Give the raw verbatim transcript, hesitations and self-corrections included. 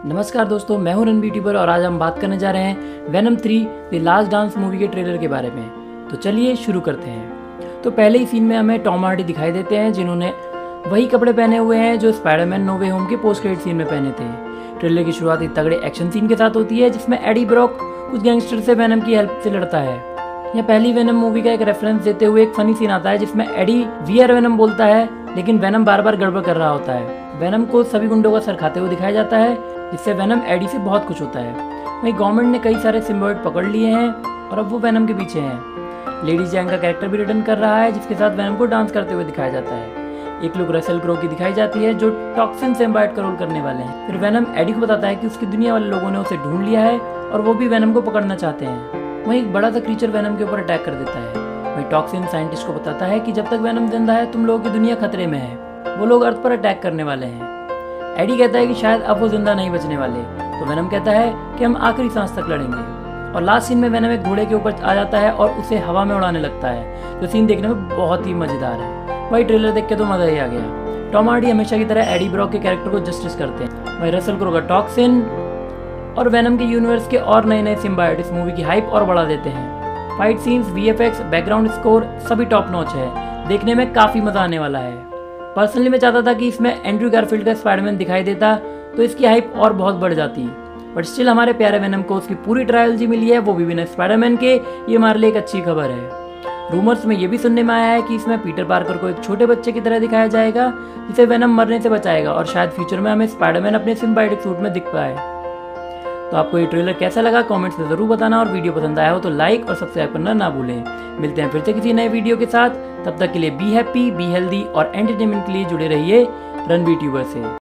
नमस्कार दोस्तों, मैं हूं रणबीर यूट्यूबर और आज हम बात करने जा रहे हैं Venom three the last dance movie के ट्रेलर के बारे में। तो चलिए शुरू करते हैं। तो पहले ही सीन में हमें टॉम हार्डी दिखाई देते हैं जिन्होंने वही कपड़े पहने हुए हैं जो स्पाइडरमैन नो वे होम के पोस्ट क्रेडिट सीन में पहने थे। ट्रेलर की शुरुआत एक तगड़े एक्शन सीन के साथ होती है जिसमें एडी ब्रॉक कुछ गैंगस्टर से वेनम की हेल्प से लड़ता है। यह पहली वेनम मूवी का एक रेफरेंस देते हुए एक फनी सीन आता है जिसमें एडी वी आर वेनम बोलता है लेकिन वेनम बार बार गड़बड़ कर रहा होता है। वेनम को सभी गुंडों का सर खाते हुए दिखाया जाता है जिससे वेनम एडी से बहुत खुश होता है। वहीं गवर्नमेंट ने कई सारे सिम्बायोट पकड़ लिए हैं और अब वो वेनम के पीछे हैं। लेडी जैंग का कैरेक्टर भी रिटर्न कर रहा है जिसके साथ वेनम को डांस करते हुए दिखाया जाता है। एक लुक रसेल क्रो की दिखाई जाती है जो टॉक्सिन सिम्बायोट का रोल करने वाले हैं। फिर वेनम एडी को बताता है कि उसकी दुनिया वाले लोगों ने उसे ढूंढ लिया है और वो भी वेनम को पकड़ना चाहते हैं। वहीं एक बड़ा सा क्रीचर वेनम के ऊपर अटैक कर देता है। वहीं टॉक्सिन साइंटिस्ट को बताता है कि जब तक वेनम जिंदा है तुम लोगों की दुनिया खतरे में है, वो लोग अर्थ पर अटैक करने वाले हैं। एडी कहता है कि शायद अब वो जिंदा नहीं बचने वाले, तो वेनम कहता है कि हम आखिरी सांस तक लड़ेंगे। और लास्ट सीन में वेनम एक घोड़े के ऊपर आ जाता है और उसे हवा में उड़ाने लगता है, जो सीन देखने में बहुत ही मजेदार है। वही ट्रेलर देख के तो मजा ही आ गया। टॉम हार्डी हमेशा की तरह एडी ब्रॉक के कैरेक्टर को जस्टिस करते हैं। वही रसेल क्रो का टॉक्सिन और वेनम के यूनिवर्स के और नए नए सिम्बायोट इस मूवी की हाइप और बढ़ा देते हैं। Fight scenes, VFX, background score सभी टॉप नॉच है। देखने में काफी मजा आने वाला है। पर्सनली मैं चाहता था कि इसमें एंड्रू गारफील्ड का स्पाइडरमैन दिखाई देता तो इसकी हाइप और बहुत बढ़ जाती, बट स्टिल हमारे प्यारे वेनम को उसकी पूरी ट्रायलॉजी मिली है, वो भी बिना स्पाइडरमैन के। ये हमारे लिए एक अच्छी खबर है। रूमर्स में ये भी सुनने में आया है कि इसमें पीटर पार्कर को एक छोटे बच्चे की तरह दिखाया जाएगा जिसे वेनम मरने से बचाएगा और शायद फ्यूचर में हमें स्पाइडरमैन अपने सिम्बायोटिक सूट में दिख पाए। तो आपको ये ट्रेलर कैसा लगा कमेंट्स में जरूर बताना और वीडियो पसंद आया हो तो लाइक और सब्सक्राइब करना ना भूलें। मिलते हैं फिर से किसी नए वीडियो के साथ, तब तक के लिए बी हैप्पी, बी हेल्दी और एंटरटेनमेंट के लिए जुड़े रहिए रणबीर यूट्यूबर से।